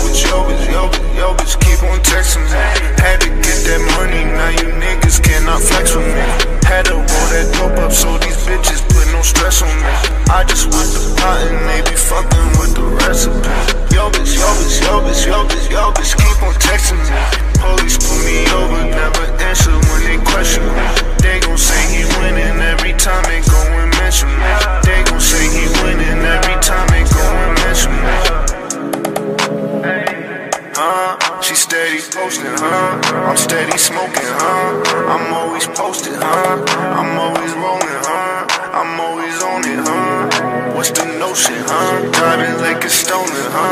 yo bitch keep on texting me. Had to get that money, now you niggas cannot flex with me. Had to roll that dope up so these bitches put no stress on me. I just want the pot and they be fucking with the recipe. Yo bitch keep on texting me. Police pull me over, never answer when they question me. They gon' say he winning every time they go and mention me. They gon' say he winning every time they go and mention me. She steady posting, I'm steady smoking, I'm always posted, I'm always rolling, I'm always on it, What's the notion, Driving like it's stolen,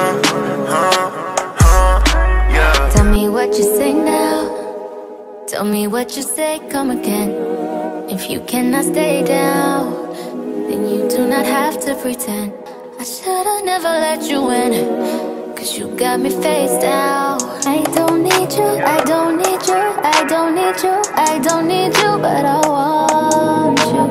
yeah. Tell me what you say now. Tell me what you say, come again. If you cannot stay down, then you do not have to pretend. I should've never let you in, cause you got me face down. I don't need you, I don't need you, I don't need you, I don't need you, but I want you.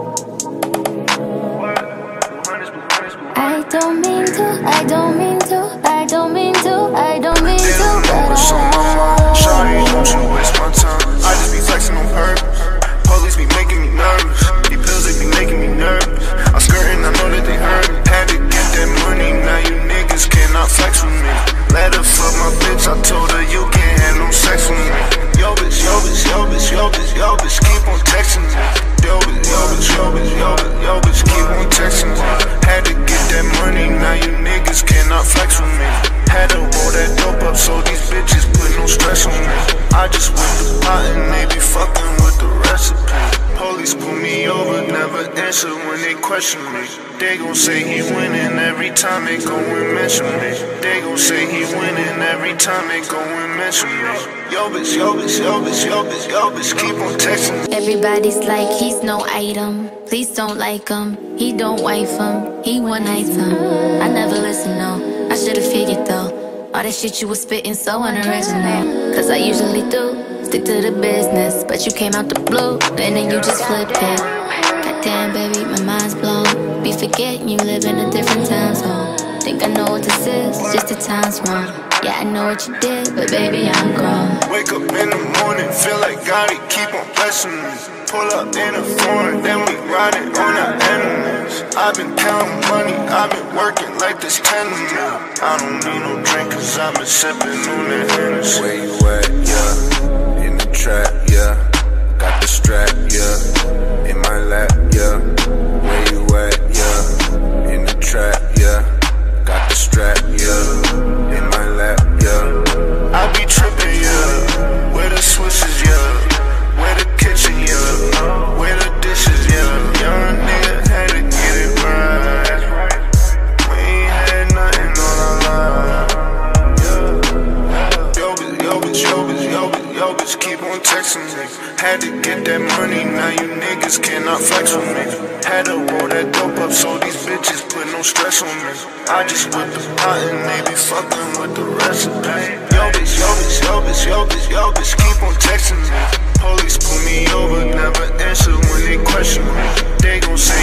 I don't mean to, I don't mean to, I don't mean to, I don't mean to, but I want you. Shawty, don't you waste my time, I just be flexing on purpose. Police be making me nervous, these pills they be making me nervous. I'm skirting, I know that they heard me. Had to get that money, now you niggas cannot flex with me. Let her fuck my bitch, I told her you can't have no sex with me. Yo bitch keep on texting me. Yo bitch keep on texting me. Had to get that money, now you niggas cannot flex with me. Had to roll that dope up so these bitches put no stress on me. I just whip the pot and they be fucking with the recipe. Police pull me over, never answer when they question me. They gon' say he winning every time they go and mention me. They gon' say he winning every time they go and mention me. Yo bitch keep on texting me. Everybody's like he's no item. Please don't like him, he don't wife him, he one night him. I never listen, no, I should've figured though. All that shit you was spitting so unoriginal. Cause I usually do stick to the business, but you came out the blue, and then you just flipped it. Goddamn baby, my mind's blown. Be forgetting you live in a different time zone. Think I know what this is, just the time's wrong. Yeah, I know what you did, but baby, I'm grown. Wake up in the morning, feel like God, he keep on blessing me. Pull up in a foreign, then we riding on our enemies. I've been counting money, I've been working like this 10 of me. I don't need no drink, cause I've been sipping on that Hennessy. Where you at, yeah? In the trap, yeah. Got the strap, yeah. In my lap, yeah. Where you at, yeah? In the trap, yeah. Got the strap, yeah. In my lap, yeah. I be tripping, yeah. Where the switches, yeah. Where the kitchen, yeah. Where the dishes, yeah. Young nigga had to get it right. We ain't had nothing on our life. Yo bitch keep on texting me. Had to get that money, now you niggas cannot flex with me. Had to roll that dope up so these bitches put no stress on me. I just whip the pot and they be fucking with the recipe. Yo bitch keep on texting me. Police pull me over, never answer when they question me. They gon' say